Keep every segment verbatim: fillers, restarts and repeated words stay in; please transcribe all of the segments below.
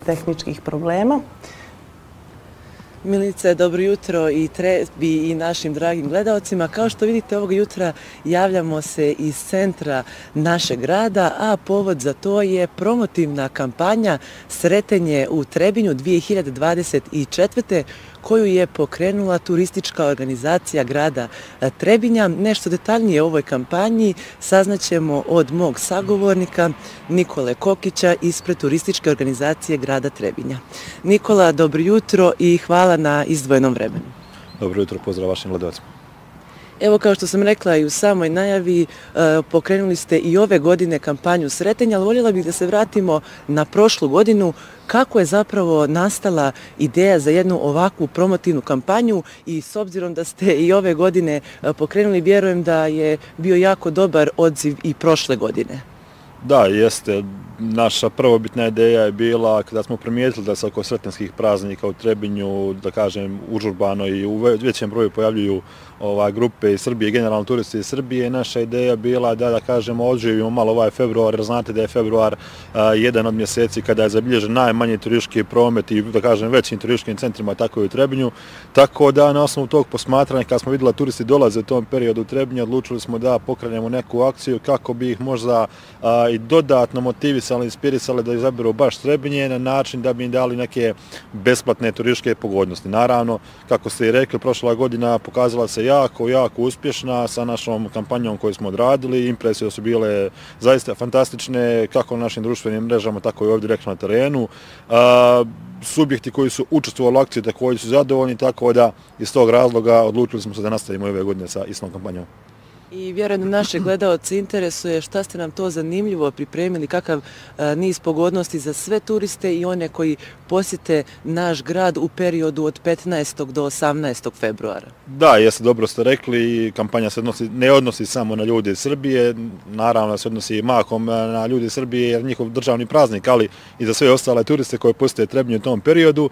tehničkih problema. Milice, dobro jutro i tebi i našim dragim gledalcima. Kao što vidite, ovog jutra javljamo se iz centra našeg grada, a povod za to je promotivna kampanja Sretenje u Trebinju dvije hiljade dvadeset četvrte. koju je pokrenula turistička organizacija grada Trebinja. Nešto detaljnije o ovoj kampanji saznaćemo od mog sagovornika Nikole Kokića ispred turističke organizacije grada Trebinja. Nikola, dobro jutro i hvala na izdvojenom vremenu. Dobro jutro, pozdrav vašim gledalcima. Evo, kao što sam rekla i u samoj najavi, pokrenuli ste i ove godine kampanju Sretenja, ali voljela bih da se vratimo na prošlu godinu. Kako je zapravo nastala ideja za jednu ovakvu promotivnu kampanju i s obzirom da ste i ove godine pokrenuli, vjerujem da je bio jako dobar odziv i prošle godine. Da, jeste. Naša prvobitna ideja je bila kada smo primijetili da se oko sretenskih praznika u Trebinju, da kažem, užurbano i u većem broju pojavljuju ova, grupe iz Srbije, generalno turisti iz Srbije. Naša ideja bila da, da kažemo, odživimo malo ovaj februar, jer znate da je februar a, jedan od mjeseci kada je zabilježen najmanji turistički promet i, da kažem, većim turističkim centrima, tako i u Trebinju. Tako da, na osnovu tog posmatranja, kad smo vidjeli da turisti dolaze u tom periodu u Trebinju, odlučili smo da pokrenemo neku akciju kako bi ih možda a, i dodatno motivisali, inspirisali da izaberu baš Trebinje na način da bi im dali neke besplatne turističke pogodnosti. Naravno, kako ste i rekli, prošla godina pokazala se jako, jako uspješna sa našom kampanjom koju smo odradili. Impresije su bile zaista fantastične, kako na našim društvenim mrežama, tako i ovdje rekli na terenu. A, subjekti koji su učestvovali u akciji također su zadovoljni, tako da iz tog razloga odlučili smo se da nastavimo ove godine sa istom kampanjom. I vjerujem da naše gledalce interesuje šta ste nam to zanimljivo pripremili, kakav a, niz pogodnosti za sve turiste i one koji posjete naš grad u periodu od petnaestog do osamnaestog februara. Da, jeste, dobro ste rekli, kampanja se odnosi, ne odnosi samo na ljude iz Srbije, naravno se odnosi mahom na ljude iz Srbije jer njihov državni praznik, ali i za sve ostale turiste koje posjete Trebinju u tom periodu.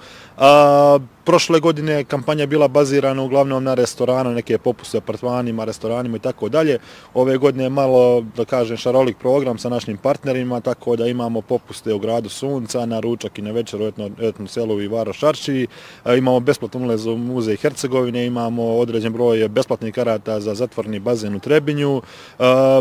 A, prošle godine kampanja je bila bazirana uglavnom na restoranu, neke popuste apartmanima, restoranima i tako dalje. Ove godine je malo, da kažem, šarolik program sa našim partnerima, tako da imamo popuste u gradu Sunca, na ručak i na večer u etno, etno selu i Varoš Arči. Imamo besplatan ulaz u muzej Hercegovine, imamo određen broj besplatnih karata za zatvorni bazen u Trebinju. E,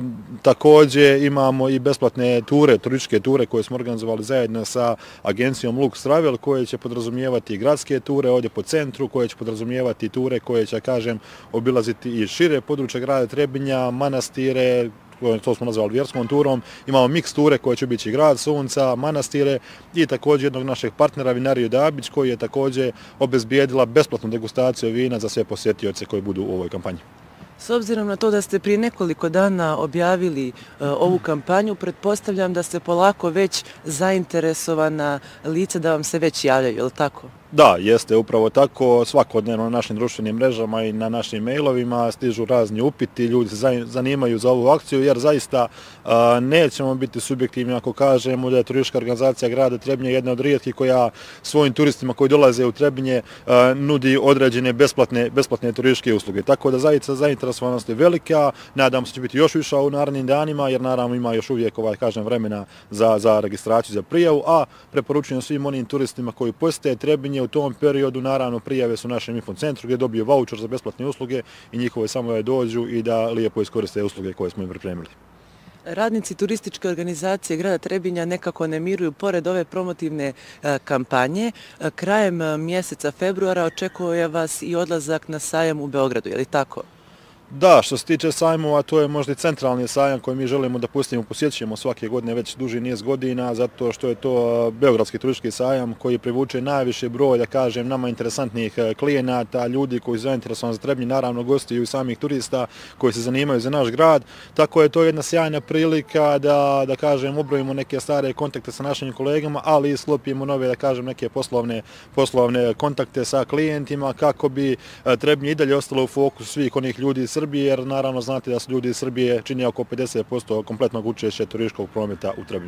također imamo i besplatne ture, turističke ture koje smo organizovali zajedno sa agencijom Lux Travel, koje će podrazumijevati gradske ture ovdje po centru, koje će podrazumijevati ture koje će, kažem, obilaziti i šire područje grada Trebinja, manastire, to smo nazvali vjerskom turom. Imamo miks ture koje će biti grad Sunca, manastire i također jednog našeg partnera Vinariju Dabić koji je također obezbijedila besplatnu degustaciju vina za sve posjetioce koji budu u ovoj kampanji. S obzirom na to da ste prije nekoliko dana objavili uh, ovu kampanju, pretpostavljam da ste polako već zainteresovana lica da vam se već javljaju, je li tako? Da, jeste upravo tako. Svakodnevno na našim društvenim mrežama i na našim mailovima stižu razni upiti, ljudi se zanimaju za ovu akciju jer zaista a, nećemo biti subjektivni ako kažemo da je turistička organizacija grada Trebinje jedna od rijetkih koja svojim turistima koji dolaze u Trebinje a, nudi određene besplatne, besplatne turističke usluge. Tako da zaista zainteresovanost je velika, nadam se će biti još više u narednim danima jer naravno ima još uvijek ovaj, kažem, vremena za, za registraciju, za prijavu, a preporučujem svim onim turistima koji posjete Trebinje u tom periodu, naravno, prijave su u našem infocentru gdje dobiju vaučer za besplatne usluge i njihove samo da dođu i da lijepo iskoriste usluge koje smo im pripremili. Radnici turističke organizacije grada Trebinja nekako ne miruju pored ove promotivne a, kampanje. A, krajem a, mjeseca februara očekuje vas i odlazak na sajam u Beogradu, je li tako? Da, što se tiče sajmova, to je možda i centralni sajam koji mi želimo da pustimo, posjećujemo svake godine već duži niz godina, zato što je to Beogradski turistički sajam koji privuče najviše broj, da kažem, nama interesantnih klijenata, ljudi koji su zainteresovani za Trebinje, naravno gosti i samih turista koji se zanimaju za naš grad. Tako je to jedna sjajna prilika da, da kažem, ubrojimo neke stare kontakte sa našim kolegama, ali i sklopimo nove, da kažem, neke poslovne, poslovne kontakte sa klijentima kako bi Trebinje i dalje ostalo u fokusu svih onih ljudi iz Srbije, jer naravno znate da su ljudi iz Srbije čini oko pedeset posto kompletnog učešća turističkog prometa u Trebinju.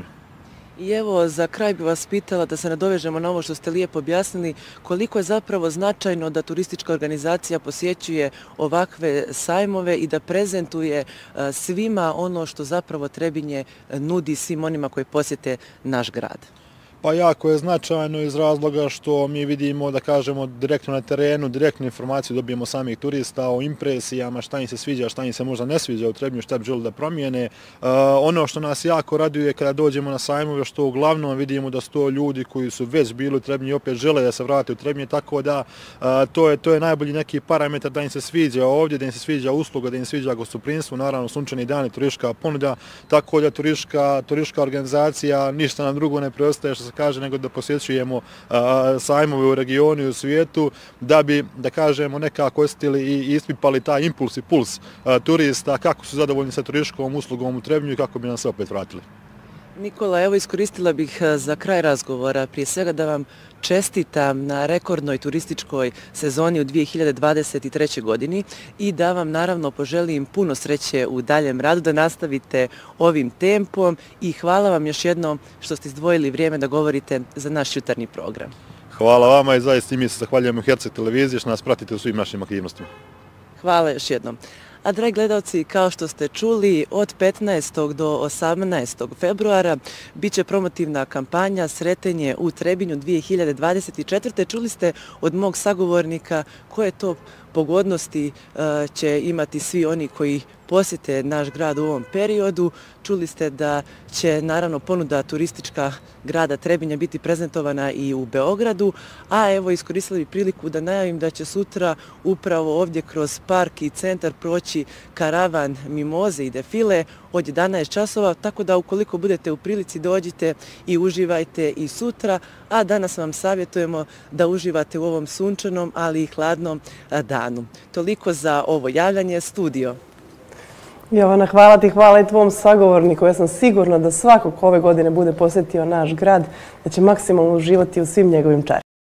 I evo, za kraj bi vas pitala da se nadovežemo na ovo što ste lijepo objasnili, koliko je zapravo značajno da turistička organizacija posjećuje ovakve sajmove i da prezentuje svima ono što zapravo Trebinje nudi svim onima koji posjete naš grad. Pa jako je značajno iz razloga što mi vidimo, da kažemo, direktno na terenu, direktnu informaciju dobijemo samih turista o impresijama, šta im se sviđa, šta im se možda ne sviđa u Trebinju, šta bi želi da promijene. Ono što nas jako raduje kada dođemo na sajmove, što uglavnom vidimo da su to ljudi koji su već bili u Trebinju i opet žele da se vrate u Trebinje, tako da to je, to je najbolji neki parametar da im se sviđa ovdje, da im se sviđa usluga, da im se sviđa gostoprimstvo, naravno sunčani dani, turistička ponuda, tako da turistička, turistička organizacija ništa nam drugo ne preostaje što se kaže nego da posjećujemo sajmove u regionu i u svijetu da bi, da kažemo, nekako osjetili i ispipali taj impuls i puls turista, kako su zadovoljni sa turističkom uslugom u Trebinju i kako bi nam se opet vratili. Nikola, evo iskoristila bih za kraj razgovora prije svega da vam čestitam na rekordnoj turističkoj sezoni u dvije hiljade dvadeset trećoj. godini i da vam naravno poželim puno sreće u daljem radu, da nastavite ovim tempom i hvala vam još jednom što ste izdvojili vrijeme da govorite za naš jutarnji program. Hvala vama i zaista i mi se zahvaljujemo Herceg televiziji što nas pratite u svim našim aktivnostima. Hvala još jednom. A dragi gledalci, kao što ste čuli, od petnaestog do osamnaestog februara bit će promotivna kampanja Sretenje u Trebinju dvije hiljade dvadeset četvrte. Čuli ste od mog sagovornika koje to pogodnosti će imati svi oni koji posjete naš grad u ovom periodu. Čuli ste da će naravno ponuda turistička grada Trebinja biti prezentovana i u Beogradu, a evo iskoristili bi priliku da najavim da će sutra upravo ovdje kroz park i centar proći karavan mimoze i defile od jedanaest časova, tako da ukoliko budete u prilici dođite i uživajte i sutra, a danas vam savjetujemo da uživate u ovom sunčanom, ali i hladnom danu. Toliko za ovo javljanje. Studio. Jovana, hvala ti, hvala i tvom sagovorniku. Ja sam sigurna da svako ko ove godine bude posjetio naš grad, da će maksimalno uživati u svim njegovim čarima.